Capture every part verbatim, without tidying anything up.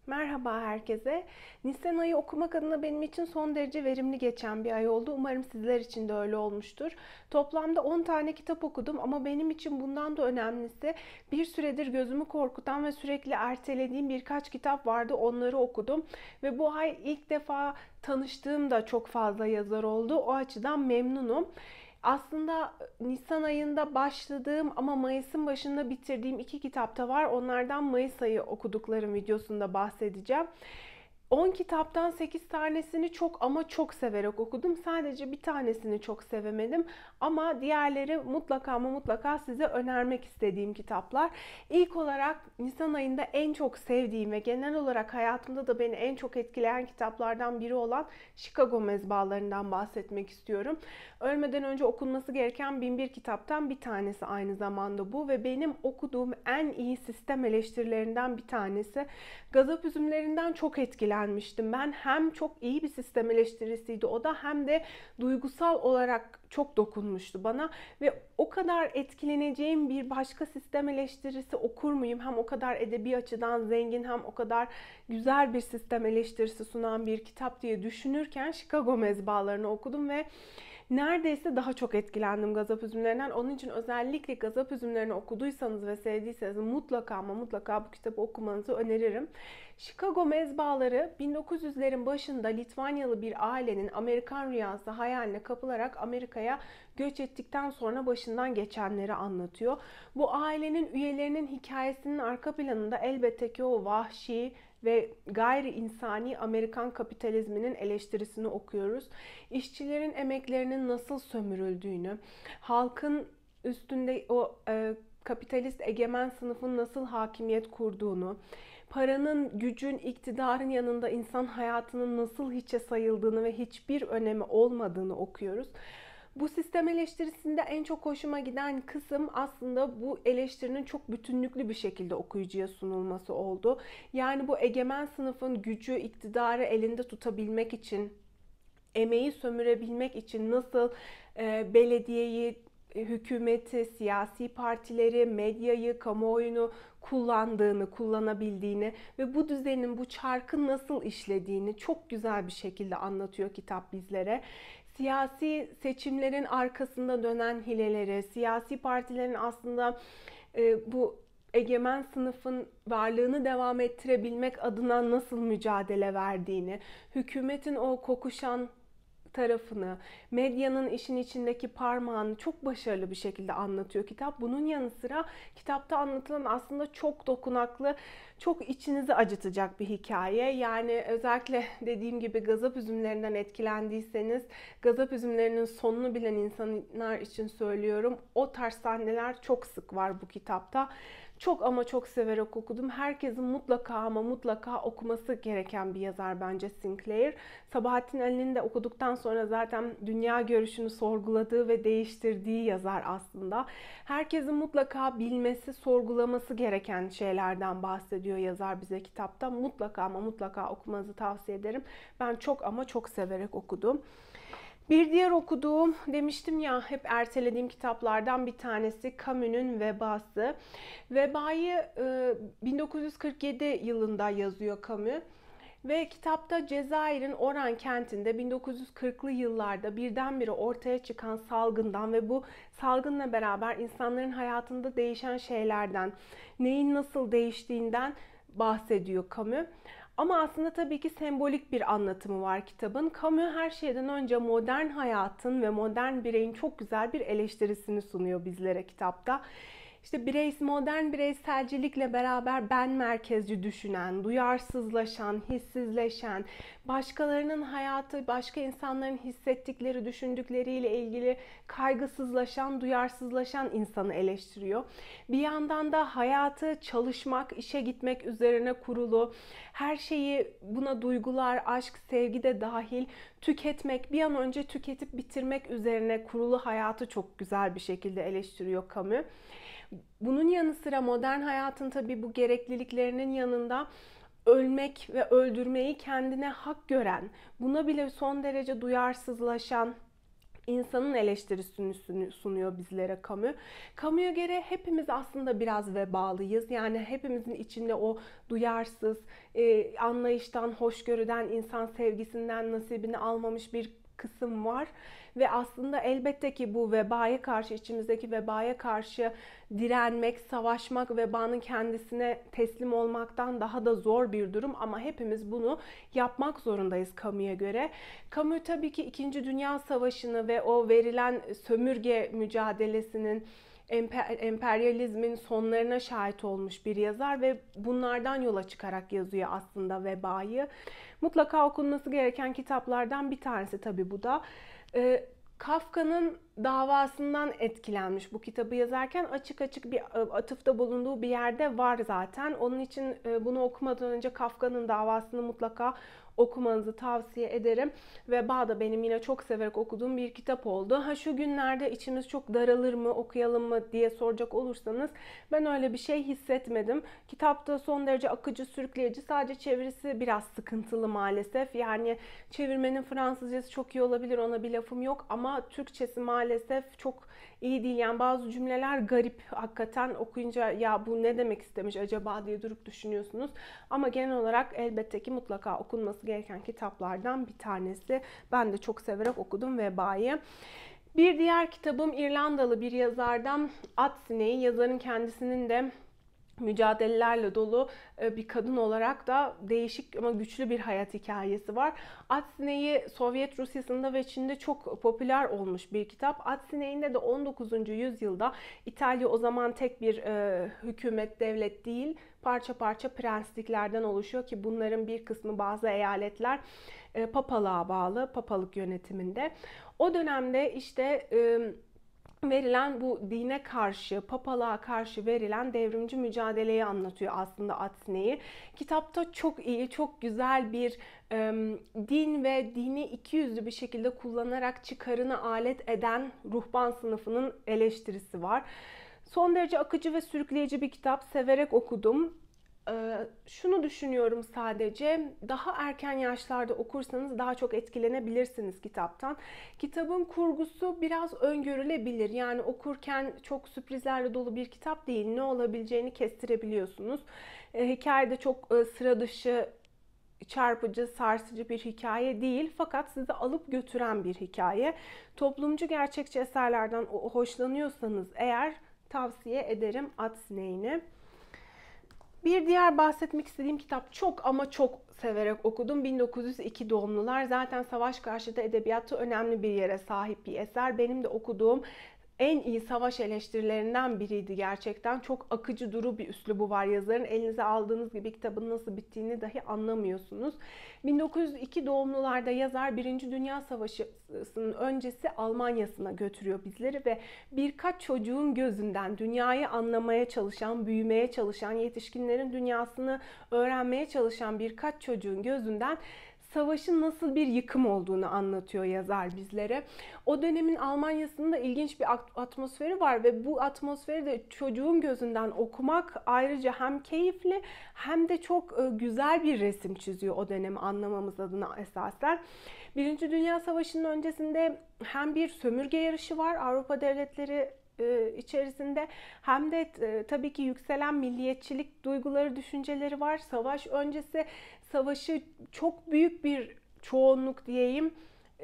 Merhaba herkese. Nisan ayı okumak adına benim için son derece verimli geçen bir ay oldu. Umarım sizler için de öyle olmuştur. Toplamda on tane kitap okudum ama benim için bundan da önemlisi bir süredir gözümü korkutan ve sürekli ertelediğim birkaç kitap vardı. Onları okudum ve bu ay ilk defa tanıştığım da çok fazla yazar oldu. O açıdan memnunum. Aslında Nisan ayında başladığım ama Mayıs'ın başında bitirdiğim iki kitap da var. Onlardan Mayıs ayı okuduklarım videosunda bahsedeceğim. on kitaptan sekiz tanesini çok ama çok severek okudum. Sadece bir tanesini çok sevemedim. Ama diğerleri mutlaka ama mutlaka size önermek istediğim kitaplar. İlk olarak Nisan ayında en çok sevdiğim ve genel olarak hayatımda da beni en çok etkileyen kitaplardan biri olan Chicago Mezbahalarından bahsetmek istiyorum. Ölmeden önce okunması gereken bin bir kitaptan bir tanesi aynı zamanda bu ve benim okuduğum en iyi sistem eleştirilerinden bir tanesi. Gazap Üzümlerinden çok etkilenmiştim. Ben hem çok iyi bir sistem eleştirisiydi o da hem de duygusal olarak çok dokunmuştu bana ve o kadar etkileneceğim bir başka sistem eleştirisi okur muyum? Hem o kadar edebi açıdan zengin hem o kadar güzel bir sistem eleştirisi sunan bir kitap diye düşünürken Chicago Mezbahalarını okudum ve neredeyse daha çok etkilendim Gazap Üzümlerinden. Onun için özellikle Gazap Üzümlerini okuduysanız ve sevdiyseniz mutlaka ama mutlaka bu kitabı okumanızı öneririm. Chicago Mezbahaları bin dokuz yüzlerin başında Litvanyalı bir ailenin Amerikan rüyası hayaline kapılarak Amerika'ya göç ettikten sonra başından geçenleri anlatıyor. Bu ailenin üyelerinin hikayesinin arka planında elbette ki o vahşi ve gayri insani Amerikan kapitalizminin eleştirisini okuyoruz. İşçilerin emeklerinin nasıl sömürüldüğünü, halkın üstünde o e, kapitalist egemen sınıfın nasıl hakimiyet kurduğunu, paranın, gücün, iktidarın yanında insan hayatının nasıl hiçe sayıldığını ve hiçbir önemi olmadığını okuyoruz. Bu sistem eleştirisinde en çok hoşuma giden kısım aslında bu eleştirinin çok bütünlüklü bir şekilde okuyucuya sunulması oldu. Yani bu egemen sınıfın gücü, iktidarı elinde tutabilmek için, emeği sömürebilmek için nasıl e, belediyeyi, hükümeti, siyasi partileri, medyayı, kamuoyunu kullandığını, kullanabildiğini ve bu düzenin, bu çarkın nasıl işlediğini çok güzel bir şekilde anlatıyor kitap bizlere. Siyasi seçimlerin arkasında dönen hileleri, siyasi partilerin aslında e, bu egemen sınıfın varlığını devam ettirebilmek adına nasıl mücadele verdiğini, hükümetin o kokuşan tarafını, medyanın işin içindeki parmağını çok başarılı bir şekilde anlatıyor kitap. Bunun yanı sıra kitapta anlatılan aslında çok dokunaklı, çok içinizi acıtacak bir hikaye. Yani özellikle dediğim gibi Gazap Üzümlerinden etkilendiyseniz, Gazap Üzümlerinin sonunu bilen insanlar için söylüyorum. O tarz sahneler çok sık var bu kitapta. Çok ama çok severek okudum. Herkesin mutlaka ama mutlaka okuması gereken bir yazar bence Sinclair. Sabahattin Ali'nin de okuduktan sonra zaten dünya görüşünü sorguladığı ve değiştirdiği yazar aslında. Herkesin mutlaka bilmesi, sorgulaması gereken şeylerden bahsediyor yazar bize kitapta. Mutlaka ama mutlaka okumanızı tavsiye ederim. Ben çok ama çok severek okudum. Bir diğer okuduğum, demiştim ya hep ertelediğim kitaplardan bir tanesi Camus'un Vebası. Vebayı bin dokuz yüz kırk yedi yılında yazıyor Camus. Ve kitapta Cezayir'in Oran kentinde bin dokuz yüz kırklı yıllarda birdenbire ortaya çıkan salgından ve bu salgınla beraber insanların hayatında değişen şeylerden, neyin nasıl değiştiğinden bahsediyor Camus. Ama aslında tabii ki sembolik bir anlatımı var kitabın. Camus her şeyden önce modern hayatın ve modern bireyin çok güzel bir eleştirisini sunuyor bizlere kitapta. İşte birey, modern bireyselcilikle beraber ben merkezci düşünen, duyarsızlaşan, hissizleşen, başkalarının hayatı, başka insanların hissettikleri, düşündükleriyle ilgili kaygısızlaşan, duyarsızlaşan insanı eleştiriyor. Bir yandan da hayatı çalışmak, işe gitmek üzerine kurulu, her şeyi buna duygular, aşk, sevgi de dahil tüketmek, bir an önce tüketip bitirmek üzerine kurulu hayatı çok güzel bir şekilde eleştiriyor Camus. Bunun yanı sıra modern hayatın tabii bu gerekliliklerinin yanında ölmek ve öldürmeyi kendine hak gören, buna bile son derece duyarsızlaşan, insanın eleştirisini sunuyor bizlere Camus. Camus'a göre hepimiz aslında biraz vebalıyız. Yani hepimizin içinde o duyarsız, e, anlayıştan, hoşgörüden, insan sevgisinden nasibini almamış bir kısım var. Ve aslında elbette ki bu vebaya karşı, içimizdeki vebaya karşı direnmek, savaşmak, vebanın kendisine teslim olmaktan daha da zor bir durum. Ama hepimiz bunu yapmak zorundayız Camus'a göre. Camus tabii ki İkinci Dünya Savaşı'nı ve o verilen sömürge mücadelesinin, emperyalizmin sonlarına şahit olmuş bir yazar ve bunlardan yola çıkarak yazıyor aslında Vebayı. Mutlaka okunması gereken kitaplardan bir tanesi tabii bu da. Ee, Kafka'nın davasından etkilenmiş bu kitabı yazarken, açık açık bir atıfta bulunduğu bir yerde var zaten. Onun için bunu okumadan önce Kafka'nın davasını mutlaka okumanızı tavsiye ederim. Veba da benim yine çok severek okuduğum bir kitap oldu. Ha şu günlerde içimiz çok daralır mı, okuyalım mı diye soracak olursanız ben öyle bir şey hissetmedim. Kitapta son derece akıcı, sürükleyici. Sadece çevirisi biraz sıkıntılı maalesef. Yani çevirmenin Fransızcası çok iyi olabilir, ona bir lafım yok ama Türkçesi maalesef çok iyi değil. Yani bazı cümleler garip. Hakikaten okuyunca ya bu ne demek istemiş acaba diye durup düşünüyorsunuz. Ama genel olarak elbette ki mutlaka okunması gereken kitaplardan bir tanesi. Ben de çok severek okudum Veba'yı. Bir diğer kitabım İrlandalı bir yazardan At Sineği. Yazarın kendisinin de mücadelelerle dolu bir kadın olarak da değişik ama güçlü bir hayat hikayesi var. At Sineği Sovyet Rusyası'nda ve Çin'de çok popüler olmuş bir kitap. At Sineği'nde de on dokuzuncu yüzyılda İtalya o zaman tek bir e, hükümet, devlet değil, parça parça prensliklerden oluşuyor ki bunların bir kısmı, bazı eyaletler e, papalığa bağlı, papalık yönetiminde. O dönemde işte e, verilen bu dine karşı, papalığa karşı verilen devrimci mücadeleyi anlatıyor aslında At Sineği. Kitapta çok iyi, çok güzel bir e, din ve dini ikiyüzlü bir şekilde kullanarak çıkarını alet eden ruhban sınıfının eleştirisi var. Son derece akıcı ve sürükleyici bir kitap. Severek okudum. Şunu düşünüyorum sadece, daha erken yaşlarda okursanız daha çok etkilenebilirsiniz kitaptan. Kitabın kurgusu biraz öngörülebilir. Yani okurken çok sürprizlerle dolu bir kitap değil. Ne olabileceğini kestirebiliyorsunuz. Hikaye de çok sıra dışı, çarpıcı, sarsıcı bir hikaye değil. Fakat sizi alıp götüren bir hikaye. Toplumcu gerçekçi eserlerden hoşlanıyorsanız eğer tavsiye ederim At Sineği'ni. Bir diğer bahsetmek istediğim kitap, çok ama çok severek okudum. bin dokuz yüz iki doğumlular. Zaten savaş karşıtı edebiyatta önemli bir yere sahip bir eser. Benim de okuduğum en iyi savaş eleştirilerinden biriydi gerçekten. Çok akıcı, duru bir üslubu var yazarın. Elinize aldığınız gibi kitabın nasıl bittiğini dahi anlamıyorsunuz. bin dokuz yüz iki doğumlularda yazar Birinci Dünya Savaşı'nın öncesi Almanya'sına götürüyor bizleri ve birkaç çocuğun gözünden dünyayı anlamaya çalışan, büyümeye çalışan, yetişkinlerin dünyasını öğrenmeye çalışan birkaç çocuğun gözünden savaşın nasıl bir yıkım olduğunu anlatıyor yazar bizlere. O dönemin Almanya'sında ilginç bir atmosferi var ve bu atmosferi de çocuğun gözünden okumak ayrıca hem keyifli hem de çok güzel bir resim çiziyor o dönemi anlamamız adına esasen. Birinci Dünya Savaşı'nın öncesinde hem bir sömürge yarışı var Avrupa devletleri içerisinde, hem de tabii ki yükselen milliyetçilik duyguları, düşünceleri var. Savaş öncesi savaşı çok büyük bir çoğunluk diyeyim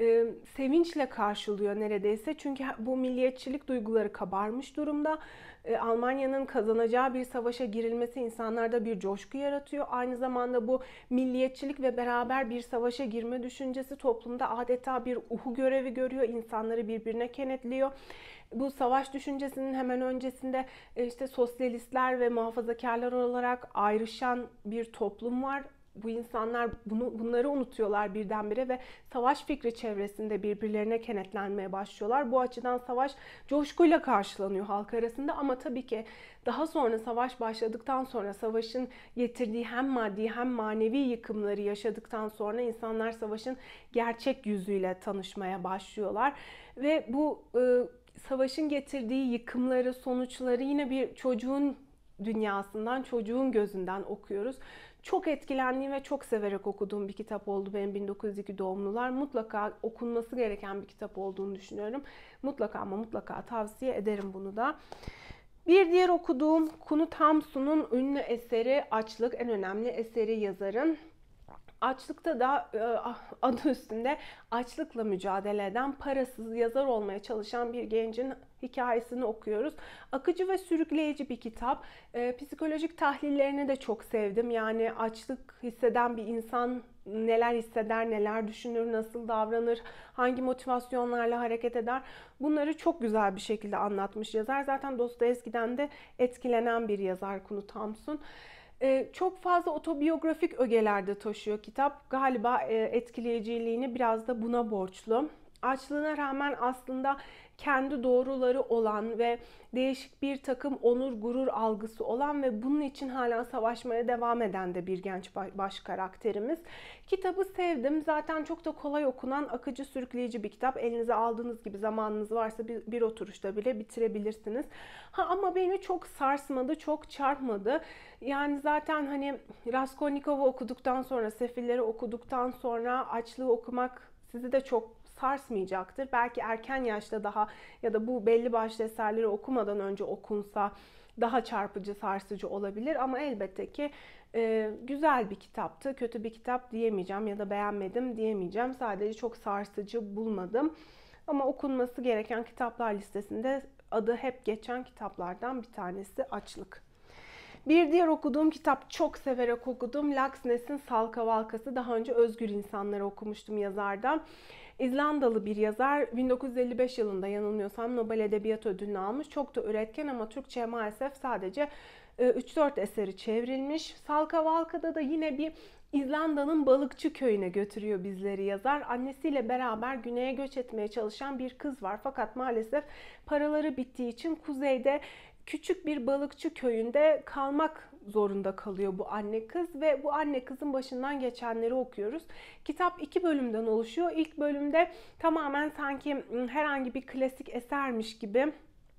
sevinçle karşılıyor neredeyse. Çünkü bu milliyetçilik duyguları kabarmış durumda. Almanya'nın kazanacağı bir savaşa girilmesi insanlarda bir coşku yaratıyor. Aynı zamanda bu milliyetçilik ve beraber bir savaşa girme düşüncesi toplumda adeta bir uhu görevi görüyor. İnsanları birbirine kenetliyor. Bu savaş düşüncesinin hemen öncesinde işte sosyalistler ve muhafazakarlar olarak ayrışan bir toplum var. Bu insanlar bunu, bunları unutuyorlar birdenbire ve savaş fikri çevresinde birbirlerine kenetlenmeye başlıyorlar. Bu açıdan savaş coşkuyla karşılanıyor halk arasında ama tabii ki daha sonra, savaş başladıktan sonra, savaşın getirdiği hem maddi hem manevi yıkımları yaşadıktan sonra insanlar savaşın gerçek yüzüyle tanışmaya başlıyorlar. Ve bu e, savaşın getirdiği yıkımları, sonuçları yine bir çocuğun dünyasından, çocuğun gözünden okuyoruz. Çok etkilendiğim ve çok severek okuduğum bir kitap oldu benim bin dokuz yüz iki doğumlular. Mutlaka okunması gereken bir kitap olduğunu düşünüyorum. Mutlaka ama mutlaka tavsiye ederim bunu da. Bir diğer okuduğum Kunu Tamsu'nun ünlü eseri Açlık, en önemli eseri yazarın. Açlıkta da adı üstünde açlıkla mücadele eden, parasız yazar olmaya çalışan bir gencin hikayesini okuyoruz. Akıcı ve sürükleyici bir kitap. E, psikolojik tahlillerini de çok sevdim. Yani açlık hisseden bir insan neler hisseder, neler düşünür, nasıl davranır, hangi motivasyonlarla hareket eder. Bunları çok güzel bir şekilde anlatmış yazar. Zaten Dostoyevski'den de etkilenen bir yazar Kunu Tamsun. Çok fazla otobiyografik ögelerde taşıyor kitap. Galiba etkileyiciliğini biraz da buna borçlu. Açlığına rağmen aslında kendi doğruları olan ve değişik bir takım onur gurur algısı olan ve bunun için hala savaşmaya devam eden de bir genç baş karakterimiz. Kitabı sevdim. Zaten çok da kolay okunan, akıcı, sürükleyici bir kitap. Elinize aldığınız gibi zamanınız varsa bir, bir oturuşta bile bitirebilirsiniz. Ha, ama beni çok sarsmadı, çok çarpmadı. Yani zaten hani Raskolnikov'u okuduktan sonra, Sefilleri okuduktan sonra açlığı okumak sizi de çok sarsmayacaktır. Belki erken yaşta daha ya da bu belli başlı eserleri okumadan önce okunsa daha çarpıcı, sarsıcı olabilir. Ama elbette ki e, güzel bir kitaptı. Kötü bir kitap diyemeyeceğim ya da beğenmedim diyemeyeceğim. Sadece çok sarsıcı bulmadım. Ama okunması gereken kitaplar listesinde adı hep geçen kitaplardan bir tanesi Açlık. Bir diğer okuduğum kitap, çok severek okudum, Laxness'in Salkavalkası. Daha önce Özgür İnsanları okumuştum yazardan. İzlandalı bir yazar, bin dokuz yüz elli beş yılında yanılmıyorsam Nobel Edebiyat Ödülünü almış. Çok da üretken ama Türkçe'ye maalesef sadece üç dört eseri çevrilmiş. Salkavalka'da da yine bir İzlanda'nın balıkçı köyüne götürüyor bizleri yazar. Annesiyle beraber güneye göç etmeye çalışan bir kız var. Fakat maalesef paraları bittiği için kuzeyde küçük bir balıkçı köyünde kalmak zorunda kalıyor bu anne kız ve bu anne kızın başından geçenleri okuyoruz. Kitap iki bölümden oluşuyor. İlk bölümde tamamen sanki herhangi bir klasik esermiş gibi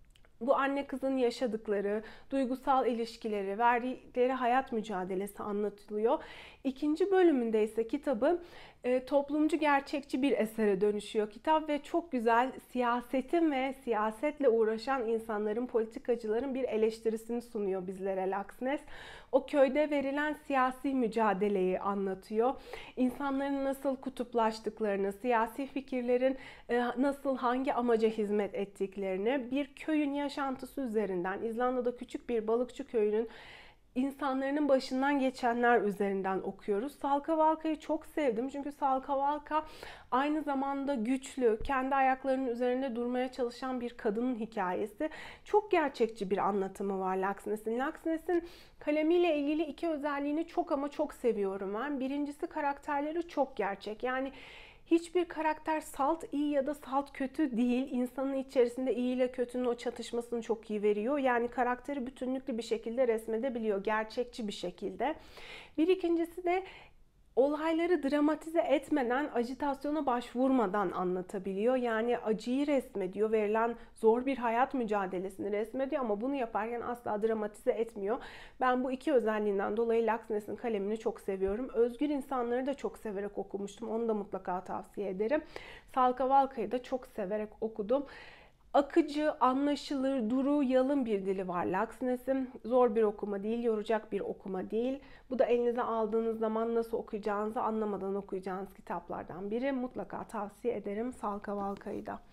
bu anne kızın yaşadıkları, duygusal ilişkileri, verdikleri hayat mücadelesi anlatılıyor. İkinci bölümünde ise kitabı e, toplumcu gerçekçi bir esere dönüşüyor kitap ve çok güzel siyasetin ve siyasetle uğraşan insanların, politikacıların bir eleştirisini sunuyor bizlere Laxness. O köyde verilen siyasi mücadeleyi anlatıyor. İnsanların nasıl kutuplaştıklarını, siyasi fikirlerin e, nasıl hangi amaca hizmet ettiklerini, bir köyün yaşantısı üzerinden, İzlanda'da küçük bir balıkçı köyünün insanların başından geçenler üzerinden okuyoruz. Salkavalka'yı çok sevdim çünkü Salkavalka aynı zamanda güçlü, kendi ayaklarının üzerinde durmaya çalışan bir kadının hikayesi. Çok gerçekçi bir anlatımı var Laxness'in. Laxness'in kalemiyle ilgili iki özelliğini çok ama çok seviyorum ben. Birincisi, karakterleri çok gerçek. Yani hiçbir karakter salt iyi ya da salt kötü değil. İnsanın içerisinde iyi ile kötünün o çatışmasını çok iyi veriyor. Yani karakteri bütünlüklü bir şekilde resmedebiliyor. Gerçekçi bir şekilde. Bir ikincisi de olayları dramatize etmeden, ajitasyona başvurmadan anlatabiliyor. Yani acıyı resmediyor, verilen zor bir hayat mücadelesini resmediyor ama bunu yaparken asla dramatize etmiyor. Ben bu iki özelliğinden dolayı Laxness'in kalemini çok seviyorum. Özgür İnsanları da çok severek okumuştum. Onu da mutlaka tavsiye ederim. Salkavalka'yı da çok severek okudum. Akıcı, anlaşılır, duru, yalın bir dili var Laxness'in. Zor bir okuma değil, yoracak bir okuma değil. Bu da elinize aldığınız zaman nasıl okuyacağınızı anlamadan okuyacağınız kitaplardan biri. Mutlaka tavsiye ederim Salkavalka'yı da.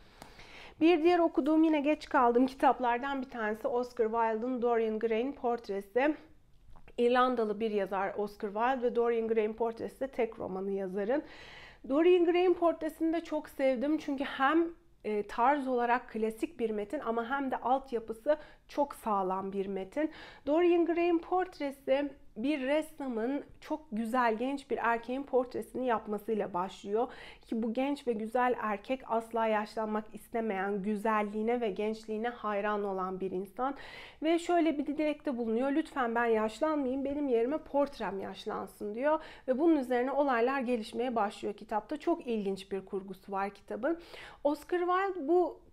Bir diğer okuduğum, yine geç kaldığım kitaplardan bir tanesi Oscar Wilde'ın Dorian Gray'in Portresi. İrlandalı bir yazar Oscar Wilde ve Dorian Gray'in Portresi de tek romanı yazarın. Dorian Gray'in Portresi'ni de çok sevdim çünkü hem tarz olarak klasik bir metin ama hem de altyapısı çok sağlam bir metin. Dorian Gray'in Portresi bir ressamın çok güzel genç bir erkeğin portresini yapmasıyla başlıyor. Ki bu genç ve güzel erkek asla yaşlanmak istemeyen, güzelliğine ve gençliğine hayran olan bir insan. Ve şöyle bir dilekte bulunuyor: lütfen ben yaşlanmayayım, benim yerime portrem yaşlansın diyor. Ve bunun üzerine olaylar gelişmeye başlıyor kitapta. Çok ilginç bir kurgusu var kitabın. Oscar Wilde bu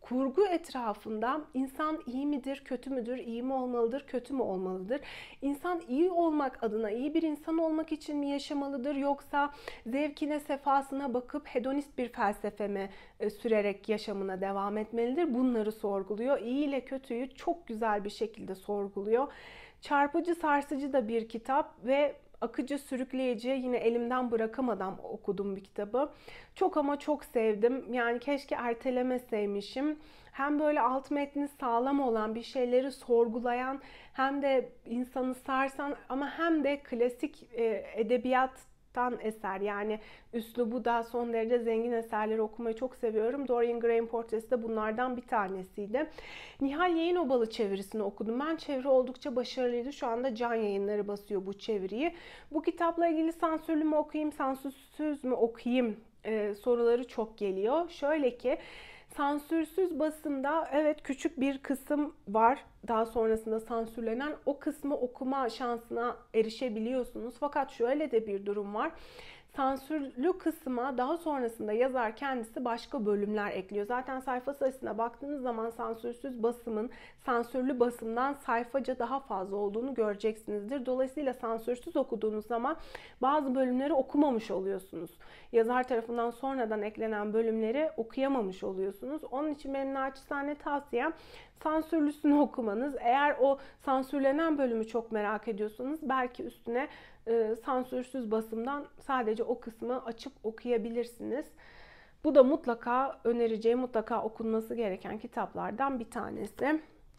kurgu etrafında insan iyi midir, kötü müdür, iyi mi olmalıdır, kötü mü olmalıdır? İnsan iyi olmak adına, iyi bir insan olmak için mi yaşamalıdır, yoksa zevkine, sefasına bakıp hedonist bir felsefe mi e, sürerek yaşamına devam etmelidir? Bunları sorguluyor. İyi ile kötüyü çok güzel bir şekilde sorguluyor. Çarpıcı, sarsıcı da bir kitap ve akıcı, sürükleyici, yine elimden bırakamadan okudum bir kitabı. Çok ama çok sevdim. Yani keşke ertelemeseymişim. Hem böyle alt metni sağlam olan, bir şeyleri sorgulayan, hem de insanı sarsan ama hem de klasik e, edebiyat eser, yani üslubu da son derece zengin eserleri okumayı çok seviyorum. Dorian Gray'in Portresi de bunlardan bir tanesiydi. Nihal Yayınobalı çevirisini okudum. Ben çeviri oldukça başarılıydı. Şu anda Can Yayınları basıyor bu çeviriyi. Bu kitapla ilgili sansürlü mü okuyayım, sansürsüz mü okuyayım e, soruları çok geliyor. Şöyle ki, sansürsüz basımda evet küçük bir kısım var. Daha sonrasında sansürlenen, o kısmı okuma şansına erişebiliyorsunuz. Fakat şöyle de bir durum var. Sansürlü kısma daha sonrasında yazar kendisi başka bölümler ekliyor. Zaten sayfa sayısına baktığınız zaman sansürsüz basımın sansürlü basımdan sayfaca daha fazla olduğunu göreceksinizdir. Dolayısıyla sansürsüz okuduğunuz zaman bazı bölümleri okumamış oluyorsunuz. Yazar tarafından sonradan eklenen bölümleri okuyamamış oluyorsunuz. Onun için benim naçizane tavsiyem sansürlüsünü okumanız. Eğer o sansürlenen bölümü çok merak ediyorsanız belki üstüne e, sansürsüz basımdan sadece o kısmı açıp okuyabilirsiniz. Bu da mutlaka önereceğim, mutlaka okunması gereken kitaplardan bir tanesi.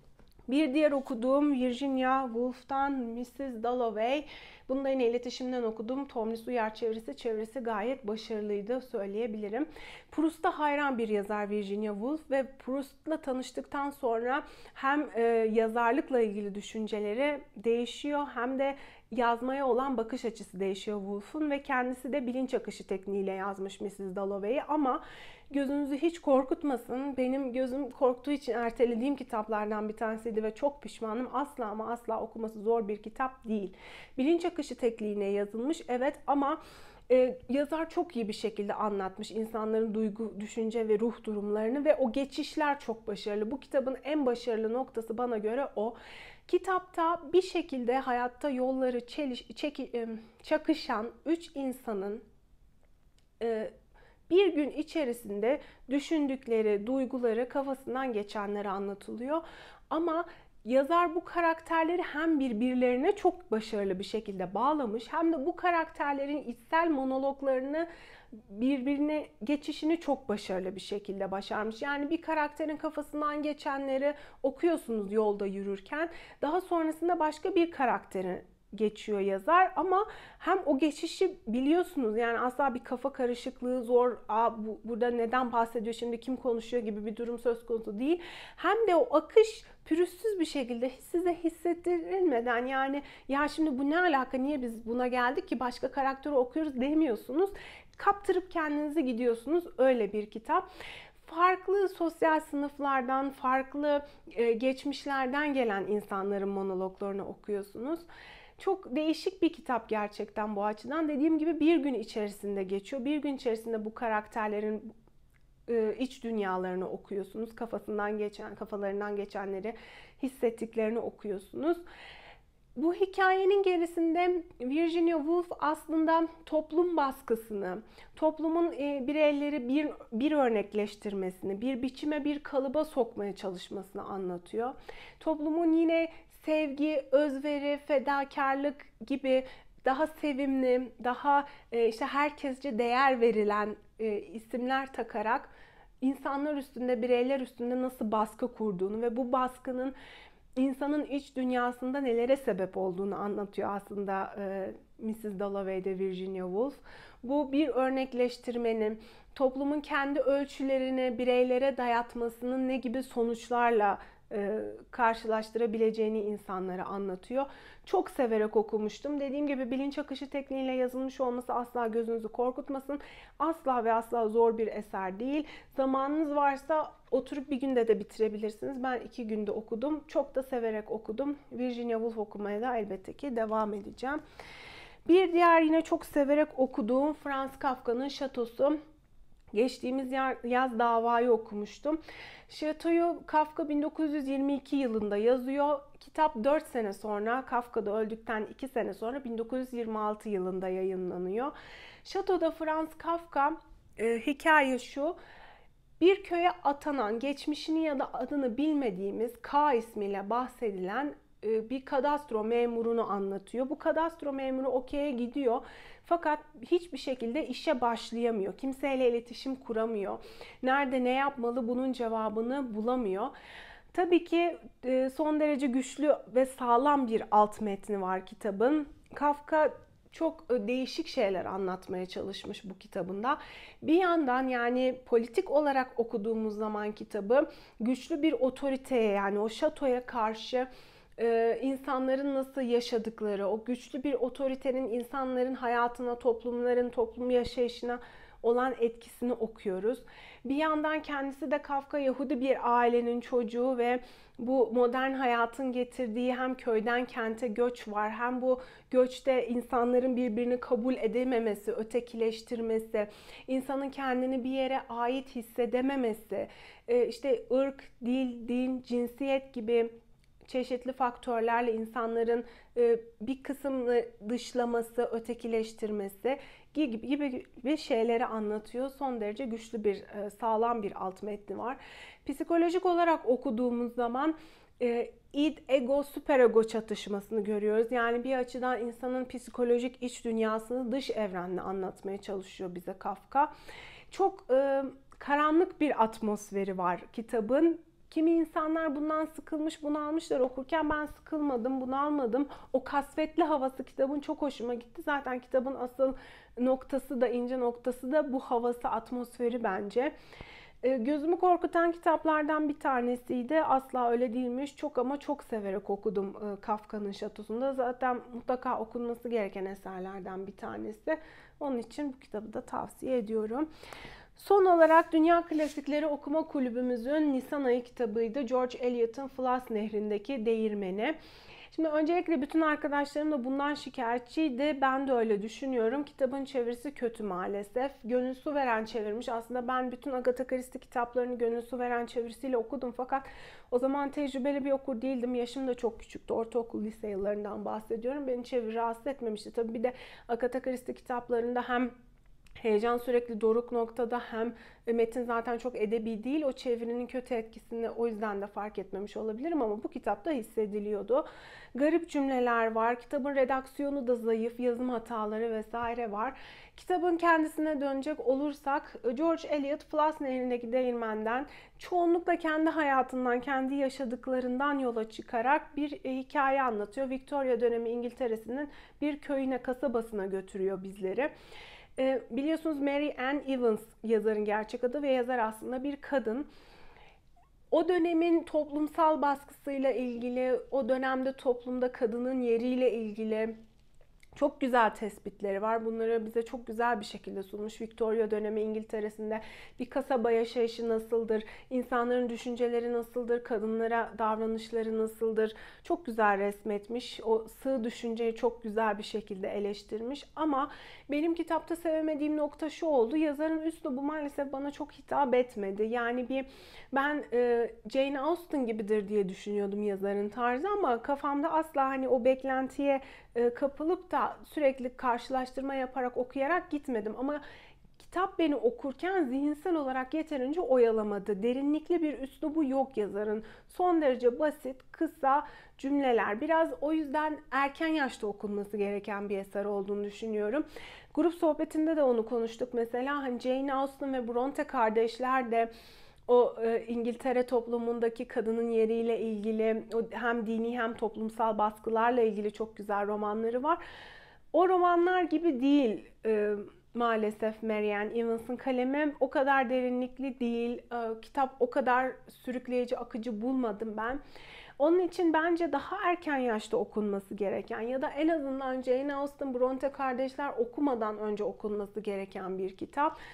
Bir diğer okuduğum Virginia Woolf'tan missus Dalloway. Bunu da yine iletişimden okudum. Tomris Uyar çevirisi, çevirisi gayet başarılıydı söyleyebilirim. Proust'a hayran bir yazar Virginia Woolf ve Proust'la tanıştıktan sonra hem e, yazarlıkla ilgili düşünceleri değişiyor, hem de yazmaya olan bakış açısı değişiyor Woolf'un ve kendisi de bilinç akışı tekniğiyle yazmış missus Dalloway'i. Ama gözünüzü hiç korkutmasın. Benim gözüm korktuğu için ertelediğim kitaplardan bir tanesiydi ve çok pişmanım. Asla ama asla okuması zor bir kitap değil. Bilinç akışı tekniğine yazılmış evet, ama Ee, yazar çok iyi bir şekilde anlatmış insanların duygu, düşünce ve ruh durumlarını ve o geçişler çok başarılı. Bu kitabın en başarılı noktası bana göre o. Kitapta bir şekilde hayatta yolları çeliş, çeki, çakışan üç insanın e, bir gün içerisinde düşündükleri, duyguları, kafasından geçenleri anlatılıyor. Ama yazar bu karakterleri hem birbirlerine çok başarılı bir şekilde bağlamış, hem de bu karakterlerin içsel monologlarını birbirine geçişini çok başarılı bir şekilde başarmış. Yani bir karakterin kafasından geçenleri okuyorsunuz yolda yürürken, daha sonrasında başka bir karakterin geçiyor yazar, ama hem o geçişi biliyorsunuz, yani asla bir kafa karışıklığı zor, Aa, bu, burada neden bahsediyor şimdi, kim konuşuyor gibi bir durum söz konusu değil. Hem de o akış pürüzsüz bir şekilde size hissettirilmeden, yani ya şimdi bu ne alaka, niye biz buna geldik ki, başka karakteri okuyoruz demiyorsunuz. Kaptırıp kendinizi gidiyorsunuz, öyle bir kitap. Farklı sosyal sınıflardan, farklı geçmişlerden gelen insanların monologlarını okuyorsunuz. Çok değişik bir kitap gerçekten bu açıdan. Dediğim gibi bir gün içerisinde geçiyor. Bir gün içerisinde bu karakterlerin iç dünyalarını okuyorsunuz. Kafasından geçen, kafalarından geçenleri, hissettiklerini okuyorsunuz. Bu hikayenin gerisinde Virginia Woolf aslında toplum baskısını, toplumun bireyleri bir, bir örnekleştirmesini, bir biçime, bir kalıba sokmaya çalışmasını anlatıyor. Toplumun yine sevgi, özveri, fedakarlık gibi daha sevimli, daha işte herkesce değer verilen isimler takarak insanlar üstünde, bireyler üstünde nasıl baskı kurduğunu ve bu baskının insanın iç dünyasında nelere sebep olduğunu anlatıyor aslında e, missus Dalloway'de Virginia Woolf. Bu bir örnekleştirmenin, toplumun kendi ölçülerini bireylere dayatmasının ne gibi sonuçlarla e, karşılaştırabileceğini insanlara anlatıyor. Çok severek okumuştum. Dediğim gibi bilinç akışı tekniğiyle yazılmış olması asla gözünüzü korkutmasın. Asla ve asla zor bir eser değil. Zamanınız varsa oturup bir günde de bitirebilirsiniz. Ben iki günde okudum. Çok da severek okudum. Virginia Woolf okumaya da elbette ki devam edeceğim. Bir diğer yine çok severek okuduğum Franz Kafka'nın Şatosu. Geçtiğimiz yaz Davayı okumuştum. Şato'yu Kafka bin dokuz yüz yirmi iki yılında yazıyor. Kitap dört sene sonra, Kafka da öldükten iki sene sonra bin dokuz yüz yirmi altı yılında yayınlanıyor. Şato'da Franz Kafka, e, hikaye şu: bir köye atanan, geçmişini ya da adını bilmediğimiz K ismiyle bahsedilen bir kadastro memurunu anlatıyor. Bu kadastro memuru o köye gidiyor. Fakat hiçbir şekilde işe başlayamıyor. Kimseyle iletişim kuramıyor. Nerede ne yapmalı bunun cevabını bulamıyor. Tabii ki son derece güçlü ve sağlam bir alt metni var kitabın. Kafka çok değişik şeyler anlatmaya çalışmış bu kitabında. Bir yandan yani politik olarak okuduğumuz zaman kitabı güçlü bir otoriteye, yani o şatoya karşı insanların nasıl yaşadıkları, o güçlü bir otoritenin insanların hayatına, toplumların, toplum yaşayışına olan etkisini okuyoruz. Bir yandan kendisi de Kafka Yahudi bir ailenin çocuğu ve bu modern hayatın getirdiği hem köyden kente göç var, hem bu göçte insanların birbirini kabul edememesi, ötekileştirmesi, insanın kendini bir yere ait hissedememesi, işte ırk, dil, din, cinsiyet gibi çeşitli faktörlerle insanların bir kısmını dışlaması, ötekileştirmesi gibi gibi şeyleri anlatıyor. Son derece güçlü bir, sağlam bir alt metni var. Psikolojik olarak okuduğumuz zaman id, ego, süperego çatışmasını görüyoruz. Yani bir açıdan insanın psikolojik iç dünyasını dış evrenle anlatmaya çalışıyor bize Kafka. Çok karanlık bir atmosferi var kitabın. Kimi insanlar bundan sıkılmış, bunalmışlar okurken. Ben sıkılmadım, bunalmadım. O kasvetli havası kitabın çok hoşuma gitti. Zaten kitabın asıl noktası da, ince noktası da bu havası, atmosferi bence. Gözümü korkutan kitaplardan bir tanesiydi. Asla öyle değilmiş. Çok ama çok severek okudum Kafka'nın Şatosu'nda. Zaten mutlaka okunması gereken eserlerden bir tanesi. Onun için bu kitabı da tavsiye ediyorum. Son olarak Dünya Klasikleri Okuma Kulübümüzün Nisan ayı kitabıydı. George Eliot'un Flas Nehri'ndeki Değirmeni. Şimdi öncelikle bütün arkadaşlarım da bundan şikayetçiydi. Ben de öyle düşünüyorum. Kitabın çevirisi kötü maalesef. Gönül Su Veren çevirmiş. Aslında ben bütün Agatha Christie kitaplarını Gönül Su Veren çevirisiyle okudum. Fakat o zaman tecrübeli bir okur değildim. Yaşım da çok küçüktü. Ortaokul, lise yıllarından bahsediyorum. Beni çeviri rahatsız etmemişti. Tabii bir de Agatha Christie kitaplarında hem heyecan sürekli doruk noktada, hem metin zaten çok edebi değil. O çevirinin kötü etkisini o yüzden de fark etmemiş olabilirim ama bu kitapta hissediliyordu. Garip cümleler var. Kitabın redaksiyonu da zayıf, yazım hataları vesaire var. Kitabın kendisine dönecek olursak, George Eliot Flas Nehri'ndeki değirmenden çoğunlukla kendi hayatından, kendi yaşadıklarından yola çıkarak bir hikaye anlatıyor. Victoria dönemi İngiltere'sinin bir köyüne, kasabasına götürüyor bizleri. Biliyorsunuz Mary Ann Evans yazarın gerçek adı ve yazar aslında bir kadın. O dönemin toplumsal baskısıyla ilgili, o dönemde toplumda kadının yeriyle ilgili çok güzel tespitleri var. Bunları bize çok güzel bir şekilde sunmuş. Victoria dönemi İngiltere'sinde bir kasaba yaşayışı nasıldır, insanların düşünceleri nasıldır, kadınlara davranışları nasıldır, çok güzel resmetmiş. O sığ düşünceyi çok güzel bir şekilde eleştirmiş. Ama benim kitapta sevmediğim nokta şu oldu: yazarın üslubu maalesef bana çok hitap etmedi. Yani bir ben e, Jane Austen gibidir diye düşünüyordum yazarın tarzı, ama kafamda asla hani o beklentiye e, kapılıp da sürekli karşılaştırma yaparak, okuyarak gitmedim. Ama kitap beni okurken zihinsel olarak yeterince oyalamadı. Derinlikli bir üslubu yok yazarın. Son derece basit, kısa cümleler. Biraz o yüzden erken yaşta okunması gereken bir eser olduğunu düşünüyorum. Grup sohbetinde de onu konuştuk. Mesela hani Jane Austen ve Bronte kardeşler de o e, İngiltere toplumundaki kadının yeriyle ilgili, o hem dini hem toplumsal baskılarla ilgili çok güzel romanları var. O romanlar gibi değil e, maalesef Mary Ann Evans'ın kalemi. O kadar derinlikli değil. E, kitap o kadar sürükleyici, akıcı bulmadım ben. Onun için bence daha erken yaşta okunması gereken ya da en azından Jane Austen, Bronte kardeşler okumadan önce okunması gereken bir kitap.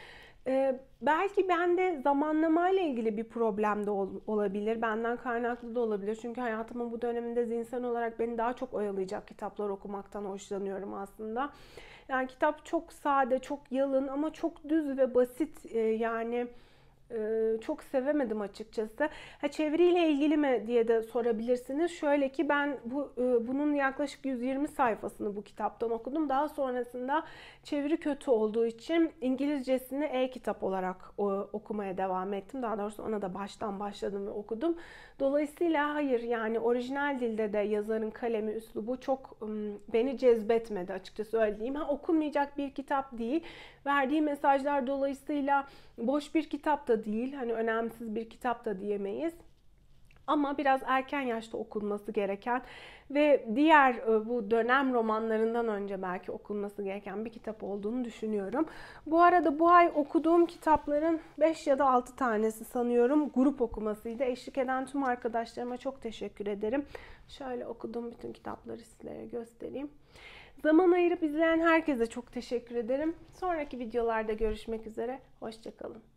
Ee, belki bende zamanlamayla ilgili bir problem de ol- olabilir. Benden kaynaklı da olabilir. Çünkü hayatımın bu döneminde zihinsel olarak beni daha çok oyalayacak kitaplar okumaktan hoşlanıyorum aslında. Yani kitap çok sade, çok yalın ama çok düz ve basit. Ee, yani e, çok sevemedim açıkçası. Ha, çeviriyle ilgili mi diye de sorabilirsiniz. Şöyle ki ben bu e, bunun yaklaşık yüz yirmi sayfasını bu kitaptan okudum. Daha sonrasında çeviri kötü olduğu için İngilizcesini e-kitap olarak o, okumaya devam ettim. Daha doğrusu ona da baştan başladım ve okudum. Dolayısıyla hayır, yani orijinal dilde de yazarın kalemi, üslubu çok ım, beni cezbetmedi açıkçası, öyle diyeyim. Ha, okunmayacak bir kitap değil. Verdiği mesajlar dolayısıyla boş bir kitap da değil. Hani önemsiz bir kitap da diyemeyiz. Ama biraz erken yaşta okunması gereken ve diğer e, bu dönem romanlarından önce belki okunması gereken bir kitap olduğunu düşünüyorum. Bu arada bu ay okuduğum kitapların beş ya da altı tanesi sanıyorum grup okumasıydı. Eşlik eden tüm arkadaşlarıma çok teşekkür ederim. Şöyle okuduğum bütün kitapları sizlere göstereyim. Zaman ayırıp izleyen herkese çok teşekkür ederim. Sonraki videolarda görüşmek üzere. Hoşça kalın.